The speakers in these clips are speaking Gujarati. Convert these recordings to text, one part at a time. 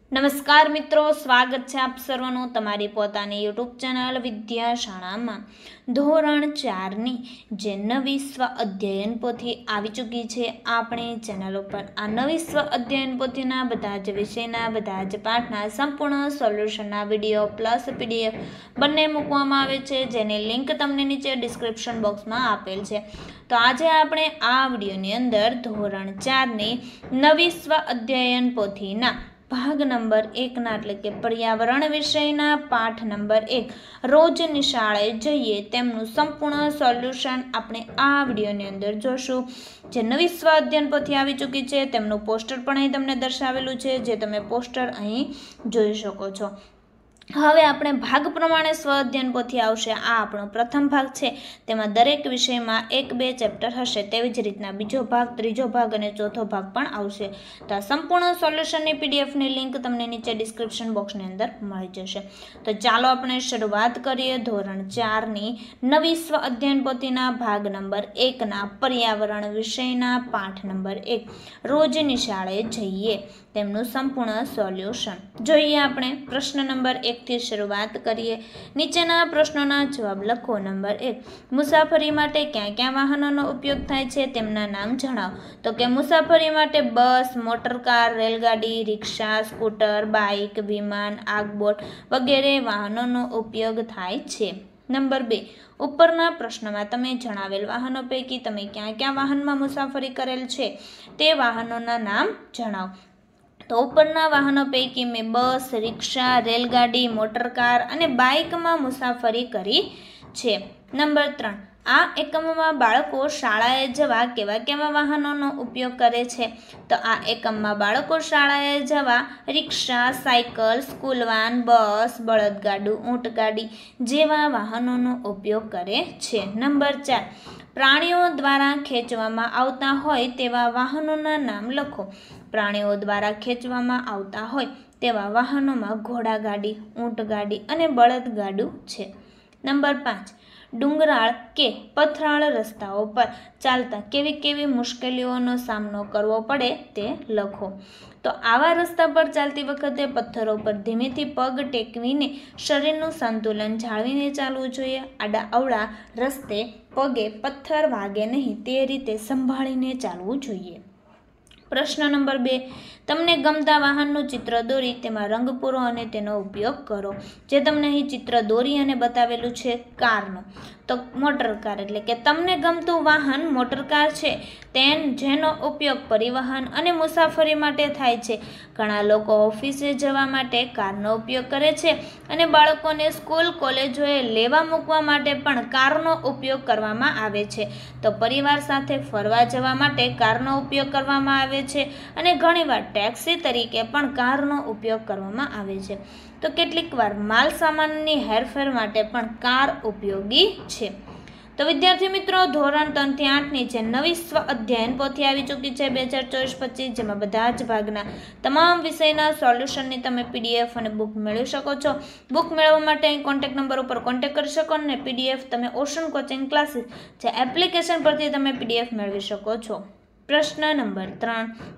નમસ્કાર મિત્રો, સ્વાગત છે આપ સર્વનું તમારી પોતાની યુટ્યુબ ચેનલ વિદ્યાશાળામાં. ધોરણ 4ની જે નવી સ્વ અધ્યયન પોથી આવી ચૂકી છે આપણી ચેનલ ઉપર. આ નવી સ્વ અધ્યયન પોથીના બધા જ વિષયના બધા જ પાઠના સંપૂર્ણ સોલ્યુશનના વિડીયો પ્લસ પીડીએફ બંને મૂકવામાં આવે છે, જેની લિંક તમને નીચે ડિસ્ક્રિપ્શન બોક્સમાં આપેલ છે. તો આજે આપણે આ વિડીયોની અંદર ધોરણ 4ની નવી સ્વ અધ્યયન પોથીના ભાગ નંબર 1ના એટલે કે પર્યાવરણ વિષયના પાઠ નંબર 1 રોજ નિશાળે જઈએ તેમનું સંપૂર્ણ સોલ્યુશન આપણે આ વિડીયોની અંદર જોશું. જે નવી સ્વ અધ્યયન પોથી આવી ચૂકી છે તેમનું પોસ્ટર પણ અહીં તમને દર્શાવેલું છે, જે તમે પોસ્ટર અહીં જોઈ શકો છો. હવે આપણે ભાગ પ્રમાણે સ્વ અધ્યયન પોથી આવશે. આ આપણો પ્રથમ ભાગ છે, તેમાં દરેક વિષયમાં 1-2 ચેપ્ટર હશે. તેવી જ રીતના બીજો ભાગ, ત્રીજો ભાગ અને ચોથો ભાગ પણ આવશે. તો આ સંપૂર્ણ સોલ્યુશનની પીડીએફની લિંક તમને નીચે ડિસ્ક્રિપ્શન બોક્સની અંદર મળી જશે. તો ચાલો આપણે શરૂઆત કરીએ ધોરણ 4ની નવી સ્વ અધ્યયન પોથીના ભાગ નંબર 1ના પર્યાવરણ વિષયના પાઠ નંબર 1 રોજ નિશાળે જઈએ તેમનું સંપૂર્ણ સોલ્યુશન. જોઈએ આપણે પ્રશ્ન નંબર 1 થી શરૂઆત કરીએ. નીચેના પ્રશ્નોના જવાબ લખો. નંબર 1, મુસાફરી માટે ક્યાં ક્યાં વાહનોનો ઉપયોગ થાય છે તેમના નામ જણાવો. તો કે મુસાફરી માટે બસ, મોટરકાર, રેલગાડી, રિક્ષા, સ્કૂટર, બાઇક, વિમાન, આગબોટ વગેરે વાહનોનો ઉપયોગ થાય છે. નંબર 2, ઉપરના પ્રશ્નમાં તમે જણાવેલ વાહનો પૈકી તમે ક્યાં ક્યાં વાહનમાં મુસાફરી કરેલ છે તે વાહનોના નામ જણાવો. તો ઉપરના વાહનો પૈકી મેં બસ, રિક્ષા, રેલગાડી, મોટરકાર અને બાઇકમાં મુસાફરી કરી છે. નંબર 3, આ એકમમાં બાળકો શાળાએ જવા કેવા કેવા વાહનોનો ઉપયોગ કરે છે. તો આ એકમમાં બાળકો શાળાએ જવા rickshaw, cycle, school van, bus, બળદગાડું, ઊંટગાડી જેવા વાહનોનો ઉપયોગ કરે છે. નંબર 4, પ્રાણીઓ દ્વારા ખેંચવામાં આવતા હોય તેવા વાહનોના નામ લખો. પ્રાણીઓ દ્વારા ખેંચવામાં આવતા હોય તેવા વાહનોમાં ઘોડાગાડી, ઊંટગાડી અને બળદગાડું છે. નંબર 5, ડુંગરાળ કે પથરાળ રસ્તાઓ પર ચાલતા કેવી કેવી મુશ્કેલીઓનો સામનો કરવો પડે તે લખો. તો આવા રસ્તા પર ચાલતી વખતે પથ્થરો પર ધીમેથી પગ ટેકવીને શરીરનું સંતુલન જાળવીને ચાલવું જોઈએ. આડા અવળા રસ્તે પગે પથ્થર વાગે નહીં તે રીતે સંભાળીને ચાલવું જોઈએ. પ્રશ્ન નંબર 2, તમને ગમતા વાહનનું ચિત્ર દોરી તેમાં રંગ પૂરો અને તેનો ઉપયોગ કરો. જે તમને અહીં ચિત્ર દોરી અને બતાવેલું છે કારનું, તો મોટરકાર એટલે કે તમને ગમતું વાહન મોટરકાર છે જેનો ઉપયોગ પરિવહન અને મુસાફરી માટે થાય છે. ઘણા લોકો ઓફિસે જવા માટે કારનો ઉપયોગ કરે છે અને બાળકોને સ્કૂલ કોલેજોએ લેવા મૂકવા માટે પણ કારનો ઉપયોગ કરવામાં આવે છે. તો પરિવાર સાથે ફરવા જવા માટે કારનો ઉપયોગ કરવામાં આવે છે અને ઘણીવાર ટેક્સી તરીકે પણ કારનો ઉપયોગ કરવામાં આવે છે. તો કેટલીક વાર માલ સામાનની હેરફેર માટે પણ કાર ઉપયોગી છે. તો વિદ્યાર્થી મિત્રો, ધોરણ 3 થી 8ની જે નવી સ્વ અધ્યયન પોથી આવી ચૂકી છે 2024-25, જેમાં બધા જ ભાગના તમામ વિષયના સોલ્યુશનની તમે પીડીએફ અને બુક મેળવી શકો છો. બુક મેળવવા માટે અહીં કોન્ટેક્ટ નંબર ઉપર કોન્ટેક્ટ કરી શકો અને પીડીએફ તમે ઓશન કોચિંગ ક્લાસીસ જે એપ્લિકેશન પરથી તમે પીડીએફ મેળવી શકો છો. પ્રશ્ન નંબર 3,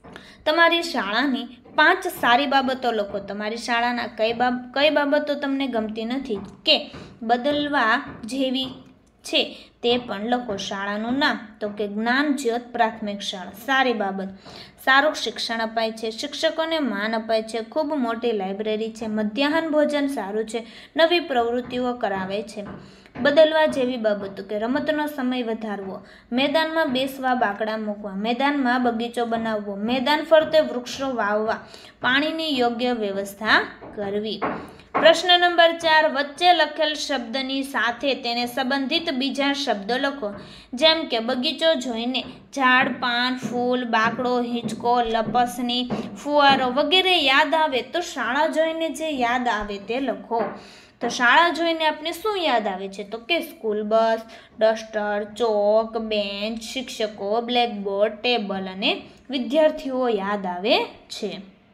તમારી શાળાની 5 સારી બાબતો લખો. તમારી શાળાના કઈ બાબતો તમને ગમતી નથી કે બદલવા જેવી છે તે પણ લખો. શાળાનું નામ, તો કે જ્ઞાન જ્યોત પ્રાથમિક શાળા. સારી બાબત, સારું શિક્ષણ અપાય છે, શિક્ષકોને માન અપાય છે, ખૂબ મોટી લાઇબ્રેરી છે, મધ્યાહન ભોજન સારું છે, નવી પ્રવૃત્તિઓ કરાવે છે. બદલવા જેવી બાબતો કે રમતનો સમય વધારવો, મેદાનમાં બેસવા બાકડા મૂકવા, મેદાનમાં બગીચો બનાવવો, મેદાન ફરતે વૃક્ષો વાવવા, પાણીની યોગ્ય વ્યવસ્થા કરવી. પ્રશ્ન નંબર 4, વચ્ચે લખેલ શબ્દની સાથે તેને સંબંધિત બીજા શબ્દો લખો. જેમ કે બગીચો જોઈને ઝાડ, પાન, ફૂલ, બાકડો, હિંચકો, લપસણી, ફુવારો વગેરે યાદ આવે તો શાળા જોઈને જે યાદ આવે તે લખો. તો શાળા જોઈને આપણે શું યાદ આવે છે? તો કે school bus, duster, chalk, bench, શિક્ષકો, બ્લેકબોર્ડ, ટેબલ અને વિદ્યાર્થીઓ યાદ આવે છે.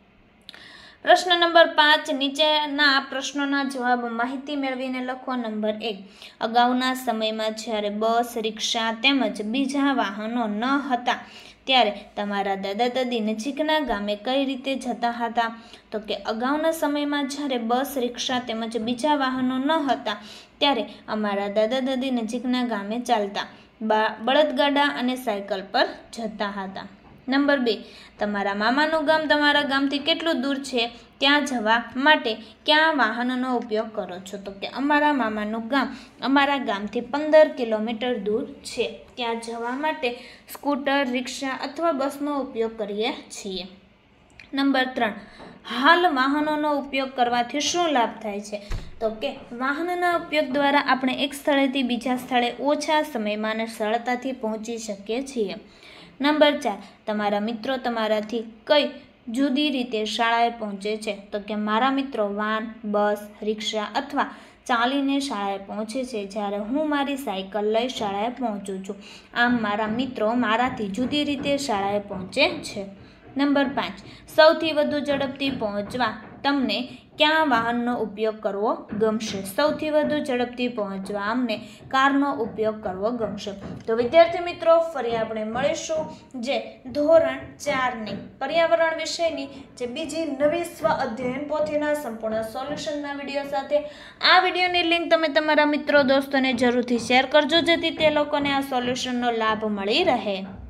પ્રશ્ન નંબર 5, નીચેના પ્રશ્નોના જવાબ માહિતી મેળવીને લખો. નંબર 1, અગાઉના સમયમાં જ્યારે બસ, રિક્ષા તેમજ બીજા વાહનો ન હતા ત્યારે તમારા દાદા દાદી નજીકના ગામે કઈ રીતે જતા હતા? તો કે અગાઉના સમયમાં જ્યારે બસ, રિક્ષા તેમજ બીજા વાહનો ન હતા ત્યારે અમારા દાદા દાદી નજીકના ગામે ચાલતા, બળદગાડા અને સાયકલ પર જતા હતા. નંબર 2, તમારા મામાનું ગામ તમારા ગામથી કેટલું દૂર છે? ત્યાં જવા માટે કયા વાહનનો ઉપયોગ કરો છો? તો કે અમારા મામાનું ગામ અમારા ગામથી 15 કિલોમીટર દૂર છે. ત્યાં જવા માટે સ્કૂટર, રિક્ષા અથવા બસનો ઉપયોગ કરીએ છીએ. નંબર 3, હાલ વાહનોનો ઉપયોગ કરવાથી શું લાભ થાય છે? તો કે વાહનના ઉપયોગ દ્વારા આપણે એક સ્થળેથી બીજા સ્થળે ઓછા સમયમાં અને સરળતાથી પહોંચી શકીએ છીએ. નંબર 4, તમારા મિત્રો તમારાથી કઈ જુદી રીતે શાળાએ પહોંચે છે? તો કે મારા મિત્રો વાન, બસ, રિક્ષા અથવા ચાલીને શાળાએ પહોંચે છે, જ્યારે હું મારી સાયકલ લઈ શાળાએ પહોંચું છું. આમ મારા મિત્રો મારાથી જુદી રીતે શાળાએ પહોંચે છે. નંબર 5, સૌથી વધુ ઝડપથી પહોંચવા તમને કયા વાહનનો ઉપયોગ કરવો ગમશે? સૌથી વધુ ઝડપથી પહોંચવા અમને કારનો ઉપયોગ કરવો ગમશે. તો વિદ્યાર્થી મિત્રો, ફરી આપણે મળીશું જે ધોરણ 4ની પર્યાવરણ વિષયની જે બીજી નવી સ્વ અધ્યયન પોથીના સંપૂર્ણ સોલ્યુશનના વિડીયો સાથે. આ વિડીયોની લિંક તમે તમારા મિત્રો દોસ્તોને જરૂરથી શેર કરજો, જેથી તે લોકોને આ સોલ્યુશનનો લાભ મળી રહે.